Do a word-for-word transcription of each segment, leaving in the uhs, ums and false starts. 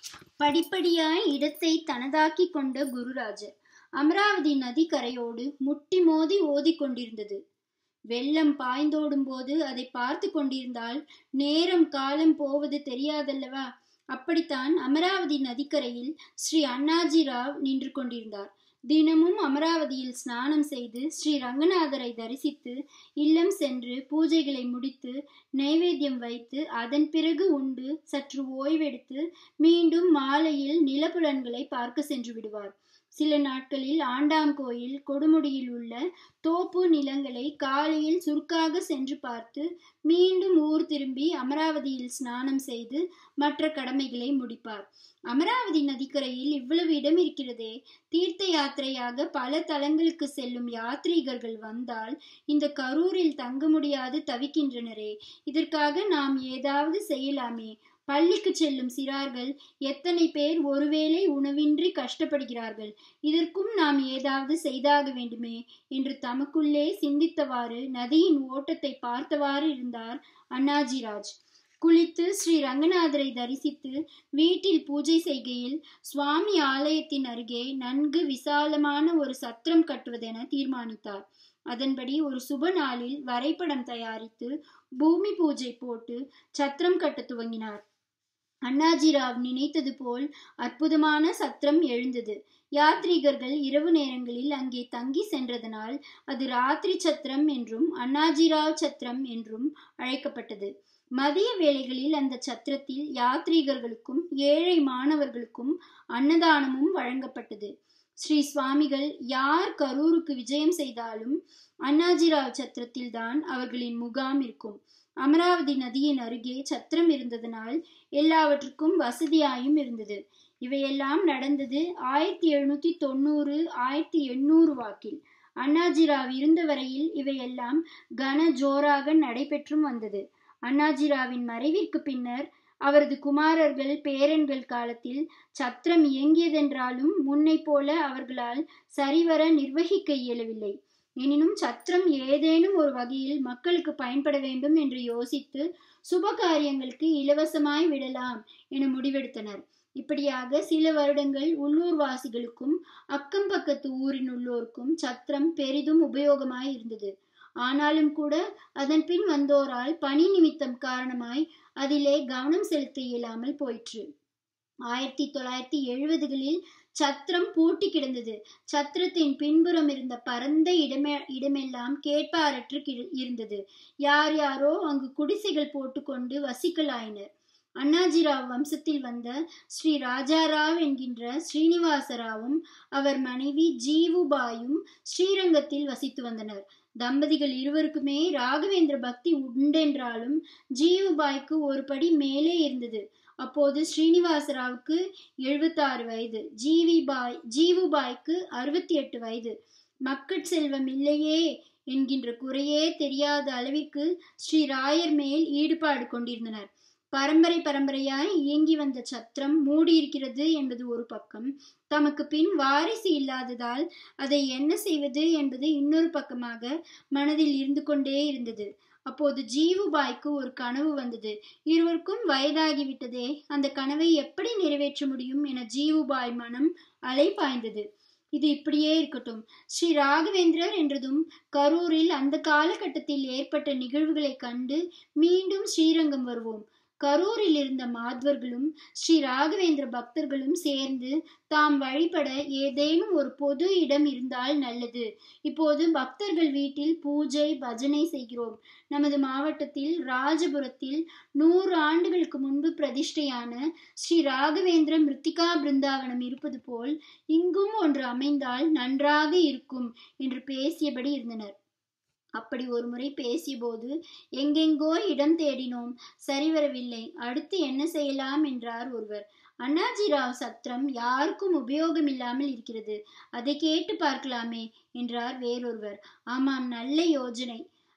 படிப்படியாய் இடத்தை தனதாக்கிக் கொண்ட குருராஜர் அமராவதி நதி கரையோடு முட்டி மோதி ஓதிக் கொண்டிருந்தது. வெள்ளம் பாய்ந்தோடும் போது அதை பார்த்து கொண்டிருந்தால் நேரம் காலம் போவது தெரியாதல்லவா? அப்படித்தான் அமராவதி நதிக்கரையில் ஸ்ரீ அண்ணாஜி ராவ் நின்று கொண்டிருந்தார். தினமும் அமராவதியில் ஸ்நானம் செய்து ஸ்ரீ ரங்கநாதரை தரிசித்து இல்லம் சென்று பூஜைகளை முடித்து நைவேத்தியம் வைத்து அதன் பிறகு உண்டு சற்று ஓய்வெடுத்து மீண்டும் மாலையில் நிலப்புலன்களை பார்க்க சென்று விடுவார். சில நாட்களில் ஆண்டாங்கோயில் கொடுமுடியில் உள்ள தோப்பு நிலங்களை காலையில் சுருக்காக சென்று பார்த்து மீண்டும் ஊர் திரும்பி அமராவதியில் ஸ்நானம் செய்து மற்ற கடமைகளை முடிப்பார். அமராவதி நதிக்கரையில் இவ்வளவு இடம் இருக்கிறதே, தீர்த்த யாத்திரையாக பல தலங்களுக்கு செல்லும் யாத்ரீகர்கள் வந்தால் இந்த கரூரில் தங்க முடியாது தவிக்கின்றனரே, இதற்காக நாம் ஏதாவது செய்யலாமே. பள்ளிக்கு செல்லும் சிறார்கள் எத்தனை பேர் ஒருவேளை உணவின்றி கஷ்டப்படுகிறார்கள், இதற்கும் நாம் ஏதாவது செய்தாக வேண்டுமே என்று தமக்குள்ளே சிந்தித்தவாறு நதியின் ஓட்டத்தை பார்த்தவாறு இருந்தார் அண்ணாஜிராஜ். குளித்து ஸ்ரீ ரங்கநாதரை தரிசித்து வீட்டில் பூஜை செய்கையில் சுவாமி ஆலயத்தின் அருகே நன்கு விசாலமான ஒரு சத்திரம் கட்டுவதென தீர்மானித்தார். அதன்படி ஒரு சுப நாளில் வரைபடம் தயாரித்து பூமி பூஜை போட்டு சத்திரம் கட்ட துவங்கினார். அண்ணாஜிராவ் நினைத்தது போல் அற்புதமான சத்திரம் எழுந்தது. யாத்ரீகர்கள் இரவு நேரங்களில் அங்கே தங்கி சென்றதனால் அது ராத்திரி சத்திரம் என்றும் அண்ணாஜிராவ் சத்திரம் என்றும் அழைக்கப்பட்டது. மதிய வேளைகளில் அந்த சத்திரத்தில் யாத்ரீகர்களுக்கும் ஏழை மாணவர்களுக்கும் அன்னதானமும் வழங்கப்பட்டது. ஸ்ரீ சுவாமிகள் யார் கரூருக்கு விஜயம் செய்தாலும் அண்ணாஜிராவ் சத்திரத்தில் தான் அவர்களின் முகாம் இருக்கும். அமராவதி நதியின் அருகே சத்திரம் இருந்ததனால் எல்லாவற்றுக்கும் வசதியாயும் இருந்தது. இவையெல்லாம் நடந்தது ஆயிரத்தி எழுநூத்தி தொண்ணூறு ஆயிரத்தி எண்ணூறு வாக்கில். அண்ணாஜிராவ் இருந்த வரையில் இவையெல்லாம் கன ஜோராக நடைபெற்றும் வந்தது. அண்ணாஜிராவின் மறைவிற்கு பின்னர் அவரது குமாரர்கள் பேரன்கள் காலத்தில் சத்திரம் இயங்கியதென்றாலும் முன்னை போல அவர்களால் சரிவர நிர்வகிக்க இயலவில்லை. எனினும் சத்திரம் ஏதேனும் ஒரு வகையில் மக்களுக்கு பயன்பட வேண்டும் என்று யோசித்து சுப காரியங்களுக்கு இலவசமாய் விடலாம் என முடிவெடுத்தனர். இப்படியாக சில வருடங்கள் உள்ளூர்வாசிகளுக்கும் அக்கம் பக்கத்து ஊரின் உள்ளோருக்கும் சத்திரம் பெரிதும் உபயோகமாய் இருந்தது. ஆனாலும் கூட அதன் பின் வந்தோரால் பணி நிமித்தம் காரணமாய் அதிலே கவனம் செலுத்த இயலாமல் போயிற்று. ஆயிரத்தி தொள்ளாயிரத்தி எழுபதுகளில் சத்திரம் பூட்டி கிடந்தது. சத்திரத்தின் பின்புறம் இருந்த பரந்த இடமே இடமெல்லாம் கேட்பாரற்று இருந்தது. யார் யாரோ அங்கு குடிசைகள் போட்டுக்கொண்டு வசிக்கலாயினர். அண்ணாஜிராவ் வம்சத்தில் வந்த ஸ்ரீ ராஜாராவ் என்கின்ற ஸ்ரீனிவாசராவும் அவர் மனைவி ஜீவுபாயும் ஸ்ரீரங்கத்தில் வசித்து வந்தனர். தம்பதிகள் இருவருக்குமே ராகவேந்திர பக்தி உண்டென்றாலும் ஜீவுபாய்க்கு ஒரு படி மேலே இருந்தது. அப்போது ஸ்ரீனிவாசராவுக்கு எழுபத்தி ஆறு வயது, ஜீவிபாய் ஜீவுபாய்க்கு அறுபத்தி எட்டு வயது. மக்கட் செல்வம் இல்லையே என்கின்ற குறையே தெரியாத அளவிற்கு ஸ்ரீ ராயர் மேல் ஈடுபாடு கொண்டிருந்தனர். பரம்பரை பரம்பரையாய் இயங்கி வந்த சத்திரம் மூடியிருக்கிறது என்பது ஒரு பக்கம், தமக்கு பின் வாரிசு இல்லாததால் அதை என்ன செய்வது என்பது இன்னொரு பக்கமாக மனதில் இருந்து கொண்டே இருந்தது. அப்போது ஜீவுபாய்க்கு ஒரு கனவு வந்தது. இருவருக்கும் வயதாகிவிட்டதே, அந்த கனவை எப்படி நிறைவேற்ற முடியும் என ஜீவுபாய் மனம் அலைபாய்ந்தது. இது இப்படியே இருக்கட்டும். ஸ்ரீ ராகவேந்திரர் என்றதும் கரூரில் அந்த காலகட்டத்தில் ஏற்பட்ட நிகழ்வுகளை கண்டு மீண்டும் ஸ்ரீரங்கம் வருவோம். கரூரில் இருந்த மாத்வர்களும் ஸ்ரீ ராகவேந்திர பக்தர்களும் சேர்ந்து தாம் வழிபட ஏதேனும் ஒரு பொது இடம் இருந்தால் நல்லது. இப்போது பக்தர்கள் வீட்டில் பூஜை பஜனை செய்கிறோம். நமது மாவட்டத்தில் ராஜபுரத்தில் நூறு ஆண்டுகளுக்கு முன்பு பிரதிஷ்டையான ஸ்ரீ ராகவேந்திர மிருத்திகா பிருந்தாவனம் இருப்பது போல் இங்கும் ஒன்று அமைந்தால் நன்றாக இருக்கும் என்று பேசியபடி இருந்தனர். அப்படி ஒரு முறை பேசிய போது எங்கெங்கோ இடம் தேடினோம், சரிவரவில்லை. அடுத்து என்ன செய்யலாம் என்றார் ஒருவர். அண்ணாஜிராவ் சத்திரம் யாருக்கும் உபயோகம் இல்லாமல் இருக்கிறது, அதை கேட்டு பார்க்கலாமே என்றார் வேறொருவர். ஆமாம், நல்ல யோஜனை.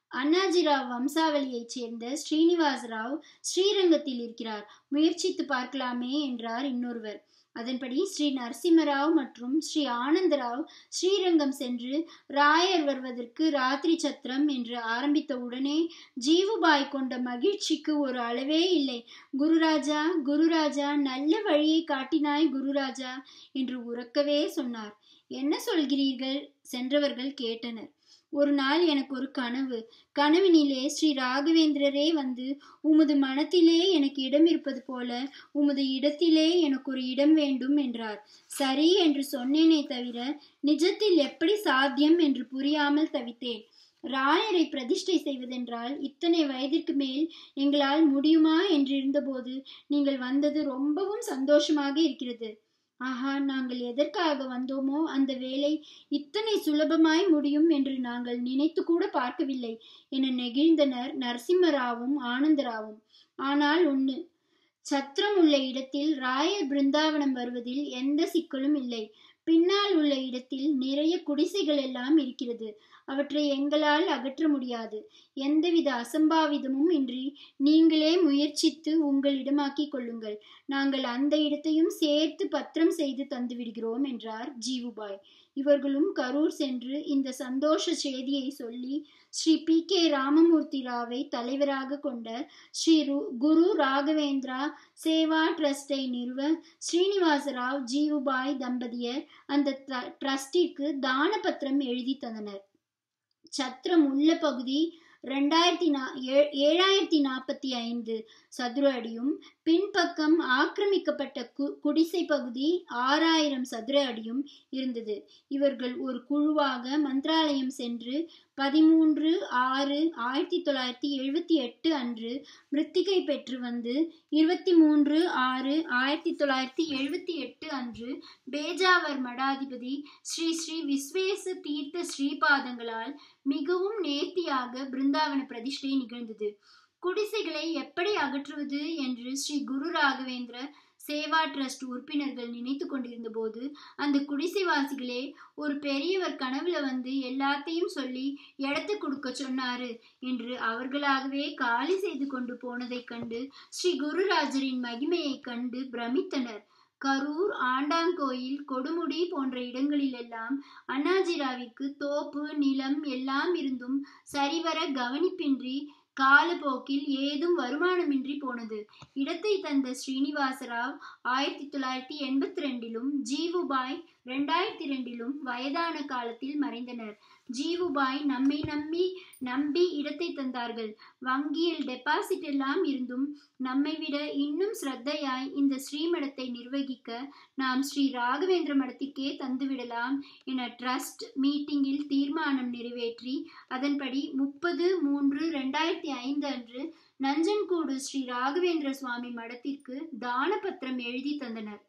அண்ணாஜிராவ் வம்சாவளியைச் சேர்ந்த ஸ்ரீனிவாசராவ் ஸ்ரீரங்கத்தில் இருக்கிறார், முயற்சித்து பார்க்கலாமே என்றார் இன்னொருவர். அதன்படி ஸ்ரீ நரசிம்மராவ் மற்றும் ஸ்ரீ ஆனந்தராவ் ஸ்ரீரங்கம் சென்று ராயர் வருவதற்கு ராத்திரி சத்திரம் என்று ஆரம்பித்த உடனே ஜீவுபாய் கொண்ட மகிழ்ச்சிக்கு ஒரு அளவே இல்லை. குருராஜா, குருராஜா, நல்ல வழியை காட்டினாய் குருராஜா என்று உரக்கவே சொன்னார். என்ன சொல்கிறீர்கள்? சென்றவர்கள் கேட்டனர். ஒரு நாள் எனக்கு ஒரு கனவு. கனவினிலே ஸ்ரீ ராகவேந்திரரே வந்து, உமது மனத்திலே எனக்கு இடம் இருப்பது போல உமது இடத்திலே எனக்கு ஒரு இடம் வேண்டும் என்றார். சரி என்று சொன்னேனே தவிர நிஜத்தில் எப்படி சாத்தியம் என்று புரியாமல் தவித்தேன். ராயரை பிரதிஷ்டை செய்வதென்றால் இத்தனை வயதிற்கு மேல் எங்களால் முடியுமா என்றிருந்தபோது நீங்கள் வந்தது ரொம்பவும் சந்தோஷமாக இருக்கிறது. ஆஹா, நாங்கள் எதற்காக வந்தோமோ அந்த வேலை இத்தனை சுலபமாய் முடியும் என்று நாங்கள் நினைத்து கூட பார்க்கவில்லை என நெகிழ்ந்தனர் நரசிம்மராவும் ஆனந்தராவும். ஆனால் ஒண்ணு, சத்திரம் உள்ள இடத்தில் ராயர் பிருந்தாவனம் வருவதில் எந்த சிக்கலும் இல்லை. பின்னால் உள்ள இடத்தில் நிறைய குடிசைகள் எல்லாம் இருக்கிறது. அவற்றை எங்களால் அகற்ற முடியாது. எந்தவித அசம்பாவிதமும் இன்றி நீங்களே முயற்சித்து உங்களிடமாக்கிக் கொள்ளுங்கள். நாங்கள் அந்த இடத்தையும் சேர்த்து பத்திரம் செய்து தந்து விடுகிறோம் என்றார் ஜீவுபாய். இவர்களும் கரூர் சென்று இந்த சந்தோஷ செய்தியை சொல்லி ஸ்ரீ பி கே ராமமூர்த்தி ராவை தலைவராக கொண்ட ஸ்ரீ குரு ராகவேந்திரா சேவா ட்ரஸ்டை நிறுவ ஸ்ரீனிவாசராவ் ஜீவுபாய் தம்பதியர் அந்த ட்ரஸ்டிற்கு தான பத்திரம் எழுதி தந்தனர். சத்திரம் உள்ள பகுதி ரெண்டாயிரத்தி நா ஏழாயிரத்தி நாற்பத்தி ஐந்து சதுர அடியும், பின்பக்கம் ஆக்கிரமிக்கப்பட்ட கு குடிசை பகுதி ஆறாயிரம் சதுர அடியும் இருந்தது. இவர்கள் ஒரு குழுவாக மந்திராலயம் சென்று பதிமூன்று ஆறு ஆயிரத்தி தொள்ளாயிரத்தி எழுபத்தி எட்டு அன்று மிருத்திகை பெற்று வந்து இருபத்தி மூன்று ஆறு ஆயிரத்தி தொள்ளாயிரத்தி எழுபத்தி எட்டு அன்று பேஜாவர் மடாதிபதி ஸ்ரீ ஸ்ரீ விஸ்வேச தீர்த்த ஸ்ரீபாதங்களால் மிகவும் நேர்த்தியாக பிருந்தாவன பிரதிஷ்டை நிகழ்ந்தது. குடிசைகளை எப்படி அகற்றுவது என்று ஸ்ரீ குரு ராகவேந்திர சேவா ட்ரஸ்ட் உறுப்பினர்கள் நினைத்து கொண்டிருந்த போது அந்த குடிசைவாசிகளே ஒரு பெரியவர் கனவுல வந்து எல்லாத்தையும் சொல்லி இடத்தை கொடுக்க சொன்னாரு என்று அவர்களாகவே காலி செய்து கொண்டு போனதை கண்டு ஸ்ரீ குருராஜரின் மகிமையை கண்டு பிரமித்தனர். கரூர், ஆண்டாங்கோயில், கொடுமுடி போன்ற இடங்களிலெல்லாம் அண்ணாஜிராவிற்கு தோப்பு நிலம் எல்லாம் இருந்தும் சரிவர கவனிப்பின்றி காலப்போக்கில் ஏதும் வருமானமின்றி போனது. இடத்தை தந்த ஸ்ரீனிவாசராவ் ஆயிரத்தி தொள்ளாயிரத்தி எண்பத்தி ரெண்டிலும் ஜீவுபாய் ரெண்டாயிரத்தி ரெண்டிலும் வயதான காலத்தில் மறைந்தனர். ஜீவுபாய் நம்மை நம்பி நம்பி இடத்தை தந்தார்கள். வங்கியில் டெபாசிட் எல்லாம் இருந்தும் நம்மை விட இன்னும் ஸ்ரத்தையாய் இந்த ஸ்ரீமடத்தை நிர்வகிக்க நாம் ஸ்ரீ ராகவேந்திர மடத்திற்கே தந்துவிடலாம் என ட்ரஸ்ட் மீட்டிங்கில் தீர்மானம் நிறைவேற்றி அதன்படி முப்பது மூன்று ரெண்டாயிரத்தி ஐந்து அன்று நஞ்சன்கூடு ஸ்ரீ ராகவேந்திர சுவாமி மடத்திற்கு தான பத்திரம் எழுதி தந்தனர்.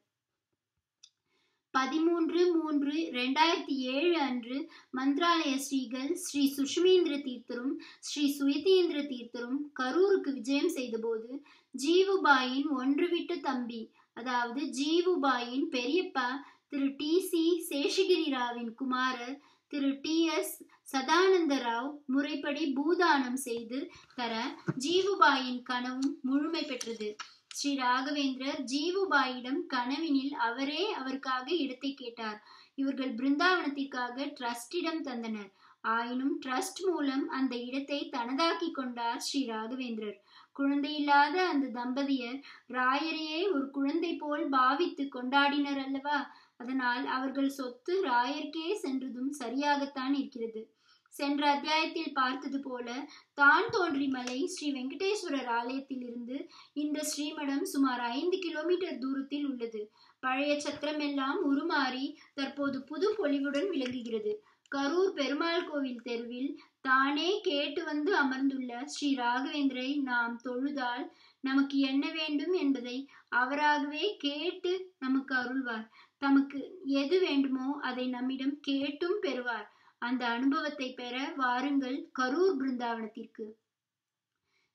பதிமூன்று மூன்று ரெண்டாயிரத்தி ஏழு அன்று மந்திராலய ஸ்ரீகள் ஸ்ரீ சுஷ்மேந்திர தீர்த்தரும் ஸ்ரீ சுயதீந்திர தீர்த்தரும் கரூருக்கு விஜயம் செய்தபோது ஜீவுபாயின் ஒன்றுவிட்ட தம்பி, அதாவது ஜீவுபாயின் பெரியப்பா திரு டி சி சேஷகிரிராவின் குமாரர் திரு டி எஸ் சதானந்த ராவ் முறைப்படி பூதானம் செய்து தர ஜீவுபாயின் கனவும் முழுமை பெற்றது. ஸ்ரீ ராகவேந்திரர் ஜீவுபாயிடம் கனவினில் அவரே அவருக்காக இடத்தை கேட்டார். இவர்கள் பிருந்தாவனத்திற்காக ட்ரஸ்டிடம் தந்தனர். ஆயினும் ட்ரஸ்ட் மூலம் அந்த இடத்தை தனதாக்கி கொண்டார் ஸ்ரீ ராகவேந்திரர். குழந்தையில்லாத அந்த தம்பதியர் ராயரையே ஒரு குழந்தை போல் பாவித்து கொண்டாடினர் அல்லவா? அதனால் அவர்கள் சொத்து ராயர்க்கே சென்றதும் சரியாகத்தான் இருக்கிறது. சென்ற அத்தியாயத்தில் பார்த்தது போல தான் தோன்றி மலை ஸ்ரீ வெங்கடேஸ்வரர் ஆலயத்தில் இருந்து இந்த ஸ்ரீமடம் சுமார் ஐந்து கிலோமீட்டர் தூரத்தில் உள்ளது. பழைய சத்திரம் எல்லாம் உருமாறி தற்போது புது பொலிவுடன் விளங்குகிறது. கரூர் பெருமாள் கோவில் தெருவில் தானே கேட்டு வந்து அமர்ந்துள்ள ஸ்ரீ ராகவேந்திரை நாம் தொழுதால் நமக்கு என்ன வேண்டும் என்பதை அவராகவே கேட்டு நமக்கு அருள்வார். தமக்கு எது வேண்டுமோ அதை நம்மிடம் கேட்டும் பெறுவார். அந்த அனுபவத்தை பெற வாருங்கள் கரூர் பிருந்தாவனத்திற்கு.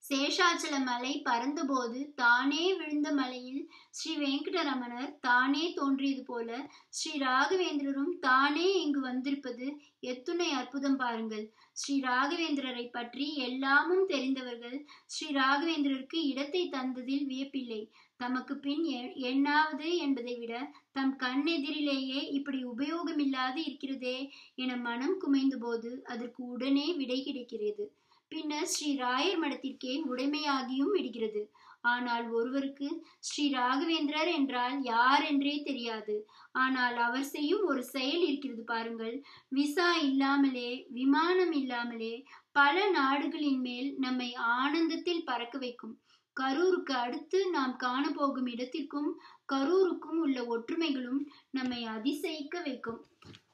சேஷாச்சல மலை பறந்தபோது தானே விழுந்த மலையில் ஸ்ரீ வெங்கடரமணர் தானே தோன்றியது போல ஸ்ரீ ராகவேந்திரரும் தானே இங்கு வந்திருப்பது எத்துணை அற்புதம் பாருங்கள். ஸ்ரீ ராகவேந்திரரை பற்றி எல்லாமும் தெரிந்தவர்கள் ஸ்ரீ ராகவேந்திரருக்கு இடத்தை தந்ததில் வியப்பில்லை. தமக்கு பின் எண்ணாவது என்பதை விட தம் கண்ணெதிரிலேயே இப்படி உபயோகமில்லாது இருக்கிறதே என மனம் குமைந்த போது அதற்கு உடனே விடை கிடைக்கிறது. பின்னர் ஸ்ரீ ராயர் மடத்திற்கே உடைமையாகியும் விடுகிறது. ஆனால் ஒருவருக்கு ஸ்ரீ ராகவேந்திரர் என்றால் யார் என்றே தெரியாது. ஆனால் அவர் செய்யும் ஒரு செயல் இருக்கிறது பாருங்கள். விசா இல்லாமலே, விமானம் இல்லாமலே பல நாடுகளின் மேல் நம்மை ஆனந்தத்தில் பறக்க வைக்கும். கரூருக்கு அடுத்து நாம் காணப்போகும் இடத்திற்கும் கரூருக்கும் உள்ள ஒற்றுமைகளும் நம்மை அதிசயிக்க வைக்கும்.